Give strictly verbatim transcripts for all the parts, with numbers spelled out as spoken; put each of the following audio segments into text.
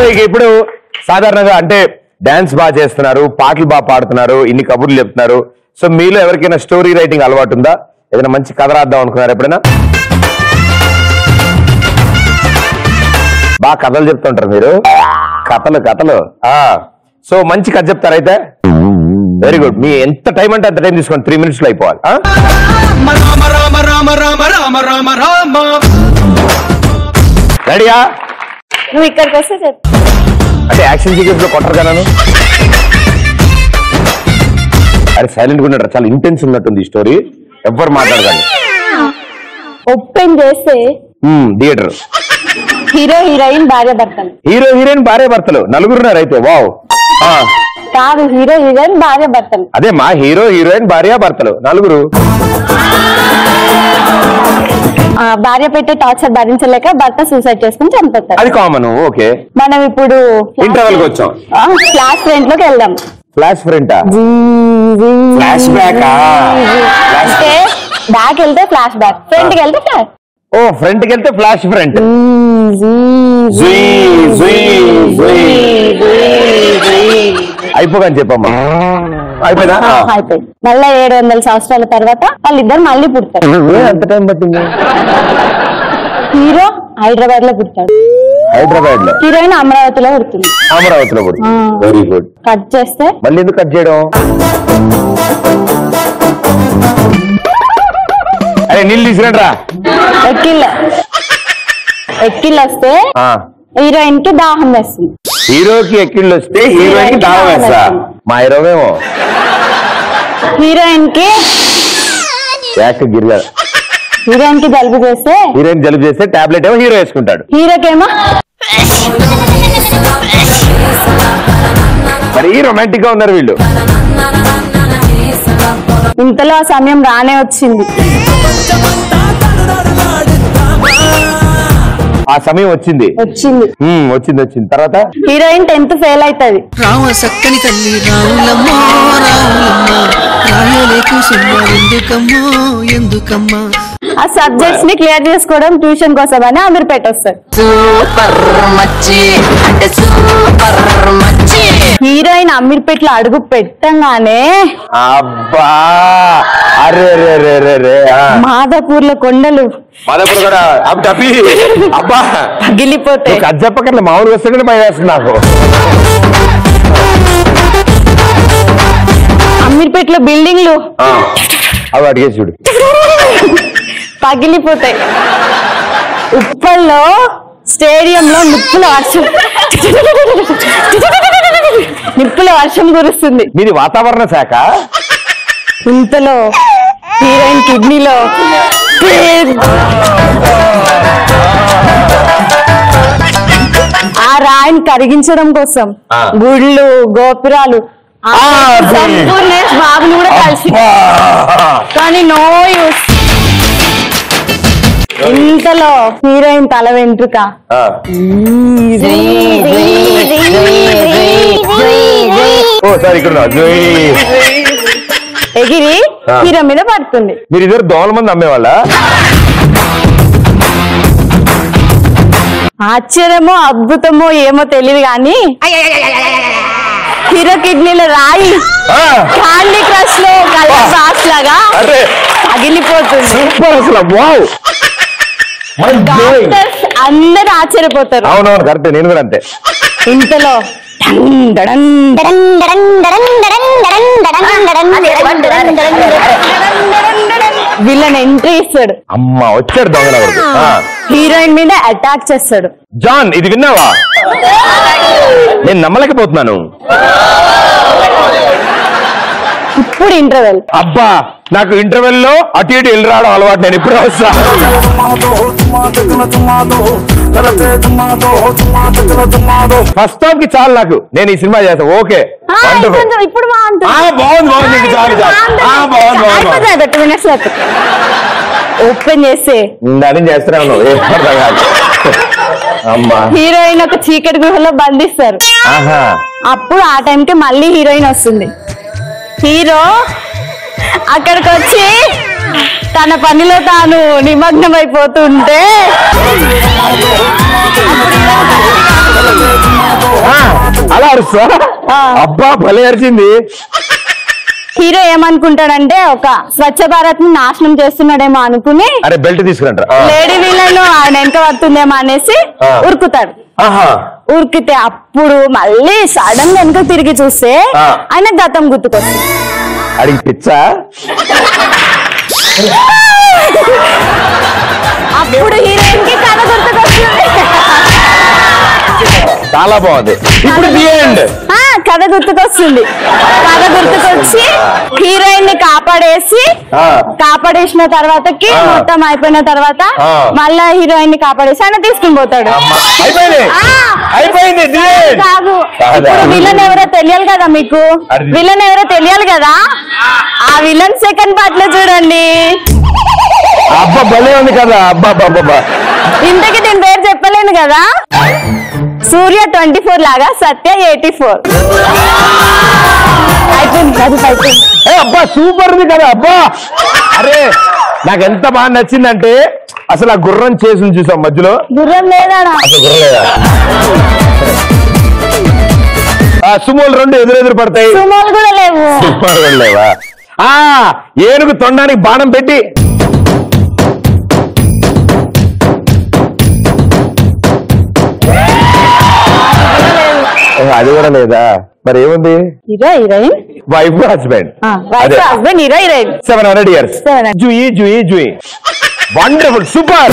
ఇక ఇప్పుడు సాధారణంగా అంటే డాన్స్ బాగా చేస్తున్నారు, పాటలు బాగా పాడుతున్నారు, ఇన్ని కబుర్లు చెప్తున్నారు. సో మీలో ఎవరికైనా స్టోరీ రైటింగ్ అలవాటు ఉందా? ఏదైనా మంచి కథ రాద్దాం అనుకున్నారు ఎప్పుడైనా? బాగా కథలు చెప్తుంటారు మీరు, కథలు కథలు. సో మంచి కథ చెప్తారైతే వెరీ గుడ్. మీ ఎంత టైం అంటే అంత టైం తీసుకోండి, త్రీ మినిట్స్ లో అయిపోవాలి. రెడీయా? నువ్వు ఇక్కడికి వస్తే చెప్పు. అంటే యాక్షన్ సీక్వెన్స్ లో కొట్టరు కదా? అరే సైలెంట్ గా ఉన్నాడు, చాలా ఇంటెన్స్ ఉన్నట్టుంది ఈ స్టోరీ. ఎవ్వరు మాట్లాడకండి. ఓపెన్ చేస్తే థియేటర్ హీరో హీరోయిన్ భార్య భర్తలు. హీరో హీరోయిన్ భార్య భర్తలు నలుగురున్నారు అయితే. వావ్. కాదు, హీరో హీరోయిన్ భార్య భర్తలు. అదే మా హీరో హీరోయిన్ భార్య భర్తలు నలుగురు. భార్య పెట్టే టార్చర్ భరించలేక భర్త సూసైడ్ చేసుకుని చనిపోతారు. అది కామన్. ఓకే, మనం ఇప్పుడు ఇంటర్వెల్ కి వచ్చాం. ఫ్లాష్ ఫ్రంట్ లోకి వెళ్దాం. ఫ్లాష్ ఫ్రంటా? Flash back. అంటే బ్యాక్ వెళ్తే ఫ్లాష్ బ్యాక్, ఫ్రంట్ కి వెళ్తే ఫ్లాష్. ఓ ఫ్రంట్ కి వెళ్తే ఫ్లాష్ ఫ్రంట్. అయిపోగాని చెప్పమ్మా. అయిపోయిందా? అయిపోయింది. మళ్ళీ ఏడు వందల సంవత్సరాల తర్వాత వాళ్ళిద్దరు మళ్ళీ పుడతారు. ఎంత టైం పట్టింది? హీరో హైదరాబాద్ లో పుట్టాడు, హైదరాబాద్ లో. హీరోయిన్ అమరావతిలో పుడుతుంది. అమరావతిలో పుడుతుంది. Very good. కట్ చేస్తే మళ్ళీ ఎందుకు కట్ చేయడం? అరే నీళ్ళు తీసుకురండి. ఎక్కిల్ ఎక్కిళ్ళు వస్తే హీరోయిన్ కి దాహం వేస్తుంది. హీరోకి ఎక్కిళ్ళు వస్తే హీరోయిన్ కి దాహం వేస్తా. మా హీరోమేమో హీరోయిన్ కి గిరిగా హీరోయిన్ కి జలుబు చేస్తే హీరోయిన్ జలుబు చేస్తే టాబ్లెట్ ఏమో హీరో వేసుకుంటాడు. హీరోకేమో మరి రొమాంటిక్ గా ఉన్నారు వీళ్ళు. ఇంతలో ఆ సమయం రానే వచ్చింది. ఆ సమయం వచ్చింది వచ్చింది వచ్చింది వచ్చింది తర్వాత హీరోయిన్ టెన్త్ ఫెయిల్ అవుతుంది. రామ సక్కని తల్లి రావులమ్మ రావులమ్మ రాయలేకు ఎందుకమ్మో ఎందుకమ్మా. ఆ సబ్జెక్ట్స్ ని క్లియర్ చేసుకోవడం ట్యూషన్ కోసం అని అమీర్పేట వస్తారు. హీరోయిన్ అమీర్పేటలో అడుగు పెట్టంగానే అబ్బా అరే మాదాపూర్ లో కొండలు మాదాపూర్ కూడా అబ్బా పగిలిపోతాయి. అది చెప్పకట్లే మామూలుగా వస్తే భయం వేస్తుంది నాకు. అమీర్పేటలో బిల్డింగ్లు అవి అడిగే చూడు పగిలిపోతాయి. ఉప్పల్లో స్టేడియంలో నిప్పుల వర్షం నిప్పుల వర్షం కురుస్తుంది. మీది వాతావరణ శాఖ. ఇంతలో హీరోయిన్ కిడ్నీలో ఆ రాయిని కరిగించడం కోసం గుళ్ళు గోపురాలు సంపూర్ణేష్ బాబుని కూడా కలిసి, కానీ నో యూస్. ఇంతలో హీరోయిన్ తల వెంట్రుక ఎగిరి హీరో మీద పడుతుంది. మీరు ఇద్దరు దోమల మంది అమ్మేవాళ్ళ? ఆశ్చర్యమో అద్భుతమో ఏమో తెలియదు కానీ హీరో కిడ్నీలో రాయి క్యాండీ క్రష్ లో కలర్ బాక్స్ లాగా పగిలిపోతుంది. అందరు ఆశ్చర్యపోతారు. అవునవును కరెక్ట్, నేను కూడా అంతే. ఇంతలో విలన్ ఎంట్రీ ఇస్తాడు. అమ్మ వచ్చాడు దొంగ. హీరోయిన్ మీద అటాక్ చేస్తాడు. జాన్ ఇది విన్నావా? నేను నమ్మలేకపోతున్నాను. ఇప్పుడు ఇంటర్వెల్. అబ్బా నాకు ఇంటర్వెల్ లో అటు ఇటు వెళ్ళి రావడం అలవాటు. నేను ఇప్పుడు వస్తా. ఫస్ట్ హాఫ్ కి చాలు నాకు, నేను ఈ సినిమా చేస్తా. ఓకే ఇప్పుడు బాగుంది బాగుంది చాలు చాలు టూ మినిట్స్ ఓపెన్ చేస్తే నేను చేస్తూనే ఉన్నావు. అమ్మా హీరోయిన్ ఒక చీకటి గృహలో బంధిస్తారు. అప్పుడు ఆ టైంకి మళ్ళీ హీరోయిన్ వస్తుంది. హీరో అక్కడికి వచ్చి తన పనిలో తాను నిమగ్నమైపోతుంటే అలా అరుస్తా అబ్బా భలే అరిచింది. హీరో ఏమనుకుంటాడంటే ఒక స్వచ్ఛ భారత్ ని నాశనం చేస్తున్నాడేమో అనుకుని అరే బెల్ట్ తీసుకురంటారా లేడీ విలన్ ఆయన వెనక పడుతుందేమో అనేసి ఉరుకుతాడు. ఉరికితే అప్పుడు మళ్ళీ సడన్ గా వెనక తిరిగి చూస్తే ఆయన గతం గుర్తుకొస్తుంది. అడిగి పిచ్చా అప్పుడు హీరోయిన్ కి కథ గుర్తుకొస్తుంది. చాలా బాగుంది. ఇప్పుడు ది ఎండ్ కథ గుర్తుకొస్తుంది. కథ గుర్తుకొచ్చి హీరోయిన్ ని కాపాడేసి కాపాడేసిన తర్వాతకి మొత్తం అయిపోయిన తర్వాత మళ్ళా హీరోయిన్ ని కాపాడేసి ఆయన తీసుకుని పోతాడు. కాదు ఇప్పుడు విలన్ ఎవరో తెలియాలి కదా మీకు. విలన్ ఎవరో తెలియాలి కదా. ఆ విలన్ సెకండ్ పార్ట్ లో చూడండి. అబ్బా భలే ఉంది కదా. అబ్బా అబ్బా ఇంతకి దీని పేరు చెప్పలేను కదా. సూర్య ట్వంటీ ఫోర్ లాగా సత్య ఎయిటీ ఫోర్. అబ్బా సూపర్ ఉంది కదా. అబ్బా అరే నాకు ఎంత బాగా నచ్చిందంటే అసలు ఆ గుర్రం చేసి చూసాం మధ్యలో. గుర్రం లేదా గుర్రం లేదా సుమోలు రెండు ఎదురెదురు పడతాయి. సుమోలు కూడా లేవు. సుమోలు కూడా లేవా. ఆ ఏనుగు తొండానికి బాణం పెట్టి అది కూడా లేదా. మరి ఏముంది? Hero heroine wife husband husband hero heroine seven hundred years జూయి జూయి జూయి. Wonderful super.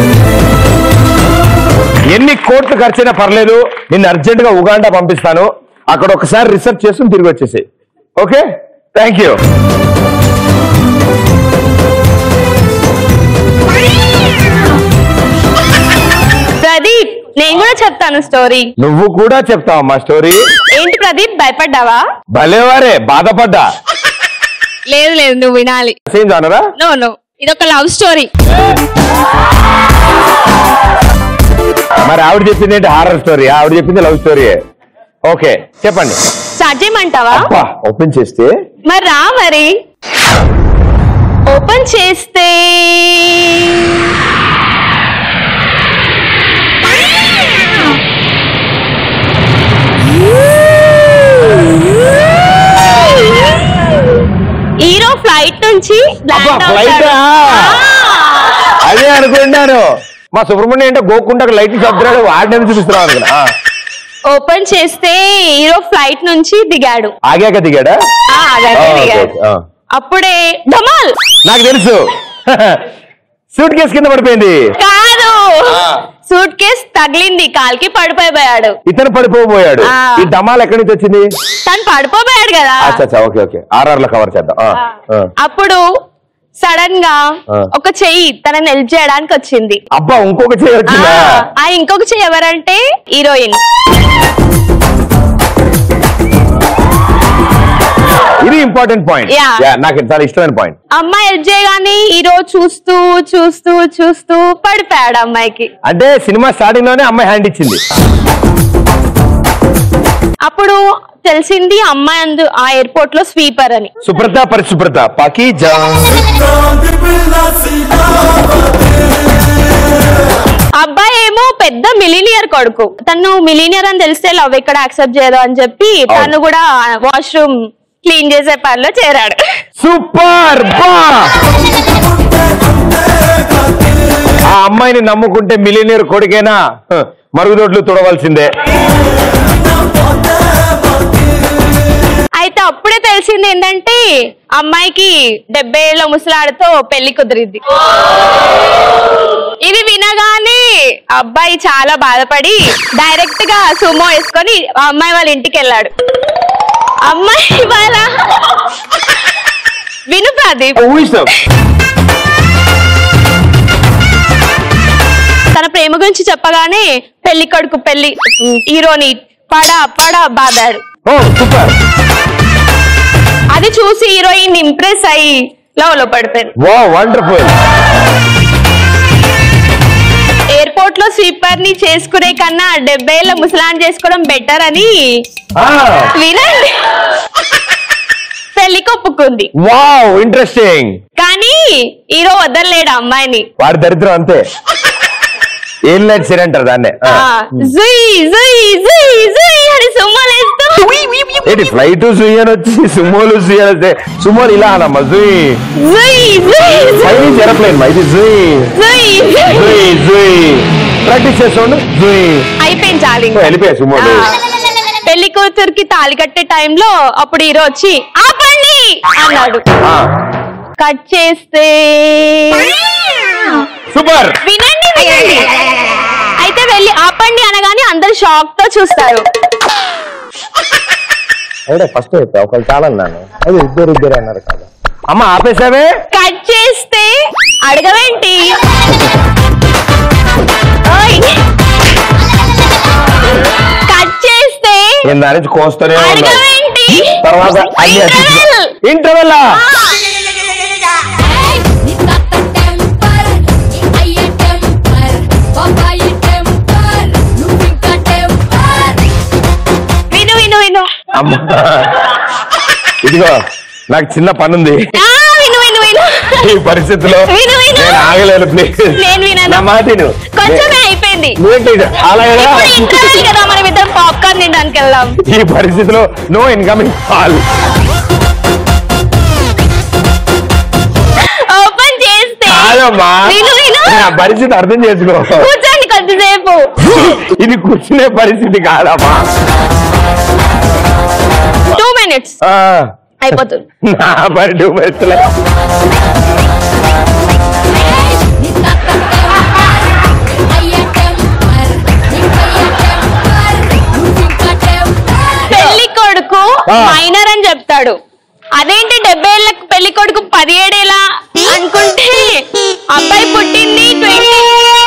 ఎన్ని కోట్లు ఖర్చైనా పర్లేదు, నిన్ను అర్జెంట్ గా ఉగాండా పంపిస్తాను. అక్కడ ఒకసారి రీసెర్చ్ చేసుకుని తిరిగి వచ్చేసి. Okay thank you. ప్రదీప్ నేను కూడా చెప్తాను స్టోరీ. నువ్వు కూడా చెప్తావు మా స్టోరీ. ఏంటి ప్రదీప్ భయపడ్డావా? భలేవారే బాధపడ్డా. లేదు లేదు నువ్వు వినాలి. సేమ్ జానరా? నో నో ఇది ఒక లవ్ స్టోరీ. మరి ఆవిడ చెప్పింది ఏంటి హారర్ స్టోరీ? ఆవిడ చెప్పింది లవ్ స్టోరీ. ఓకే చెప్పండి. స్టార్ట్ చేయమంటావా? ఓపెన్ చేస్తే మరి రా. మరి ఓపెన్ చేస్తే హీరో ఫ్లైట్ నుంచి అదే అనుకున్నాను. మా సుబ్రహ్మణ్యం అంటే గోకుండా లైట్ శబ్దాలు వాడిని చూపిస్తున్నావు అనుకున్నా. ఓపెన్ చేస్తే హీరో ఫ్లైట్ నుంచి దిగాడు. ఆగాక దిగాడా? అప్పుడే ధమాల్. నాకు తెలుసు సూట్ కేసు కింద పడిపోయింది. కాదు సూట్ కేసు తగిలింది కాలికి పడిపోయాడు. ఇతను పడిపోబోయాడు. ఈ ధమాల్ ఎక్కడి నుంచి వచ్చింది? తను పడిపోయాడు కదా. ఓకే ఓకే ఆర్ఆర్ లో కవర్ చేద్దాం. అప్పుడు సడన్ గా ఒక చెయ్యి తనని హెల్ప్ చేయడానికి వచ్చింది. అబ్బా ఇంకొక చెయ్యి వచ్చిందా? ఆ ఇంకొక చెయ్యి ఎవరంటే హీరోయిన్. ఇది ఇంపార్టెంట్ పాయింట్. నాకు చాలా ఇష్టమైన పాయింట్. అమ్మాయి హెల్ప్ చేయగానే హీరో చూస్తూ చూస్తూ చూస్తూ పడిపోయాడు అమ్మాయికి. అంటే సినిమా స్టార్టింగ్ లోనే అమ్మాయి హ్యాండ్ ఇచ్చింది. అప్పుడు తెలిసింది అమ్మాయి అందు ఆ ఎయిర్పోర్ట్ లో స్వీపర్ అని. సుప్రత పరిశుభ్రత పాకీజా. అబ్బాయి ఏమో పెద్ద మిలీనియర్ కొడుకు. తను మిలీనియర్ అని తెలిస్తే లవ్ ఎక్కడ యాక్సెప్ట్ చేయదు అని చెప్పి తను కూడా వాష్రూమ్ క్లీన్ చేసే పనిలో చేరాడు. సూపర్. ఆ అమ్మాయిని నమ్ముకుంటే మిలీనియర్ కొడుకేనా మరుగుదొడ్లు తుడవలసిందే. అయితే అప్పుడే తెలిసింది ఏంటంటే అమ్మాయికి డెబ్బై ఏళ్ళ ముసలాడితో పెళ్లి కుదిరింది. ఇది వినగానే అబ్బాయి చాలా బాధపడి డైరెక్ట్ గా సుమో వేసుకొని అమ్మాయి వాళ్ళ ఇంటికి వెళ్ళాడు. అమ్మాయి వాళ్ళ విను ప్రదీప్. తన ప్రేమ గురించి చెప్పగానే పెళ్లి కొడుకు పెళ్లి హీరోని పడా పడా బాదాడు. అది చూసి హీరోయిన్ ఇంప్రెస్ అయ్యి లవ్ లో పడిపోయింది. ఎయిర్పోర్ట్ లో స్వీపర్ ని చేసుకునే కన్నా డెబ్బై ఏళ్ళ ముసలాన్ చేసుకోవడం బెటర్ అని వినండి. పెళ్లికి ఒప్పుకుంది. Wow interesting. కానీ హీరో వదలలేడు అమ్మాయిని. వాడి దరిద్రం అంతే. ఏం లేదు సరే అంటారు దాన్నే. ఏంటి ఫ్లైట్ సుయ్ అని వచ్చి సుమోలు సుయ్ అని వస్తే సుమోలు ఇలా అనమ్మా జుయ్ ఎరప్లేన్ ఇది జుయ్ ప్రాక్టీస్ చేస్తాడు జుయ్ అయిపోయింది చాలు వెళ్ళిపోయా సుమోలు. పెళ్లి కూతురికి తాళి కట్టే టైంలో అప్పుడు హీరో వచ్చి ఆపండి అన్నాడు. కట్ చేస్తే సూపర్. వినండి వినండి. అయితే వెళ్ళి ఆపండి అనగానే అందరు షాక్ తో చూస్తారు. ఫస్ట్ అయితే ఒకళ్ళు చాలన్నాను అది ఇద్దరు ఇద్దరు అన్నారు కదా. అమ్మ ఆపేసావే. కట్ చేస్తే అడగవేంటి. కట్ చేస్తే దాని నుంచి కోస్తూనే అడగవేంటి. తర్వాత ఇంటర్వెల్. ఇదిగో నాకు చిన్న పనుంది ఈ పరిస్థితిలో నేను ఆగలేను. ప్లీజ్ నా మాట కొంచెమే అయిపోయింది. పాప్కార్న్ తినడానికి వెళ్దాం. ఈ పరిస్థితిలో నో ఇన్కమింగ్ కాల్. ఓపెన్ చేస్తే పరిస్థితి అర్థం చేసుకో. కూర్చోండి కొద్దిసేపు. ఇది కూర్చునే పరిస్థితి కాదమ్మా. టూ మినిట్స్ అయిపోతుంది. టూ మినిట్స్ పెళ్లి కొడుకు మైనర్ అని చెప్తాడు. అదేంటి డెబ్బై ఏళ్ళకు పెళ్లి కొడుకు పదిహేడేలా అనుకుంటే అబ్బాయి పుట్టింది ట్వంటీ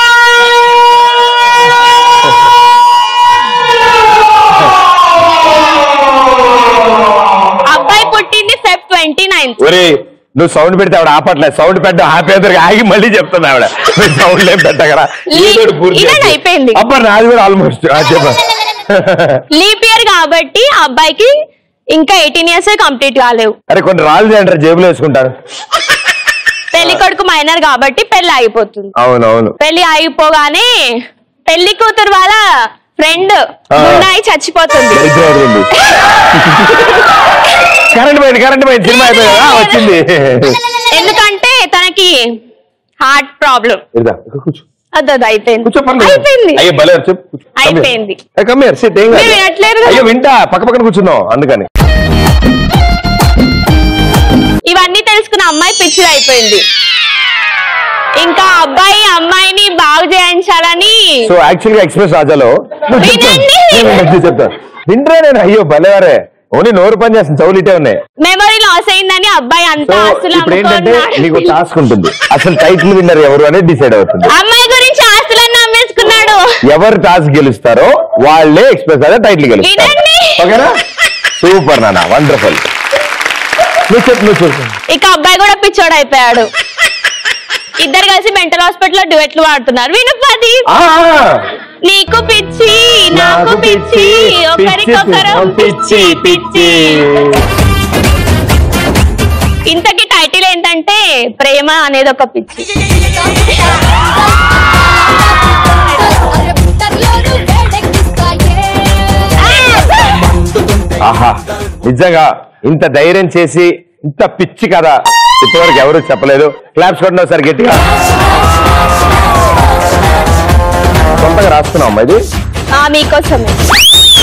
అబ్బాయి పుట్టింది ఫెబ్ ట్వంటీ నైన్త్. నువ్వు సౌండ్ పెడితే ఆవిడ ఆపట్లేదు. సౌండ్ పెట్ట ఆపే ఆగి మళ్ళీ చెప్తుంది ఆవిడ. సౌండ్ ఏం పెట్టగరా అయిపోయింది. అబ్బా నాది కూడా ఆల్మోస్ట్ చెప్ప. లీప్ ఇయర్ కాబట్టి అబ్బాయికి ఇంకా ఎయిటీన్ ఇయర్స్ కంప్లీట్ కాలేవు. అరే కొన్ని రాళ్ళు అంటారు జేబులో వేసుకుంటారు. పెళ్లి కొడుకు మైనర్ కాబట్టి పెళ్లి ఆగిపోతుంది. అవునవును. పెళ్లి ఆగిపోగానే పెళ్లి కూతురు వాళ్ళ ఫ్రెండ్ ఉన్నాయి చచ్చిపోతుంది. కరెంట్ పోయింది కరెంట్ పోయింది సినిమా అయిపోయిందా వచ్చింది. ఎందుకంటే తనకి హార్ట్ ప్రాబ్లం. అదే అయిపోయింది అయిపోయింది అయిపోయింది. అయ్యో వింటా పక్క పక్కన కూర్చున్నావు అందుకని. ఇవన్నీ తెలుసుకున్న అమ్మాయి పిచ్చిది అయిపోయింది. ఇంకా అబ్బాయి అమ్మాయిని బాగు చేయించాలని సో యాక్చువల్ గా ఎక్స్ప్రెస్ రాజాలో చెప్తా వింటరే నేను. అయ్యో భలేవారే ఓన్లీ నోరు పని చేస్తుంది చెవులు ఇటే ఉన్నాయి. మెమరీ లాస్ అయిందని అబ్బాయి అంతా ఆస్తులు ఇప్పుడు ఏంటంటే నీకు టాస్క్ ఉంటుంది. అసలు టైటిల్ విన్నర్ ఎవరు అనేది డిసైడ్ అవుతుంది. అమ్మాయి గురించి ఆస్తులన్నీ అమ్మేసుకున్నాడు. ఎవరు టాస్క్ గెలుస్తారో వాళ్ళే ఎక్స్ప్రెస్ రాజా టైటిల్ గెలుస్తారు. ఓకేనా సూపర్ నాన్న వండర్ఫుల్. నువ్వు చెప్పు నువ్వు చెప్పు. ఇక అబ్బాయి కూడా పిచ్చోడు అయిపోయాడు. ఇద్దరు కలిసి మెంటల్ హాస్పిటల్ లో డ్యూయెట్లు వాడుతున్నారు. వినుపది నీకు పిచ్చి నాకు పిచ్చి ఒకరికొకరం పిచ్చి పిచ్చి. ఇంతకీ టైటిల్ ఏంటంటే ప్రేమ అనేది ఒక పిచ్చి. ఆహా నిజంగా ఇంత ధైర్యం చేసి ఇంత పిచ్చి కదా ఇప్పటివరకు ఎవరు చెప్పలేదు. క్లాప్స్ కొట్టిన ఒకసారి గట్టిగా. సొంతగా రాసుకున్నాం ఇది మీకోసమే.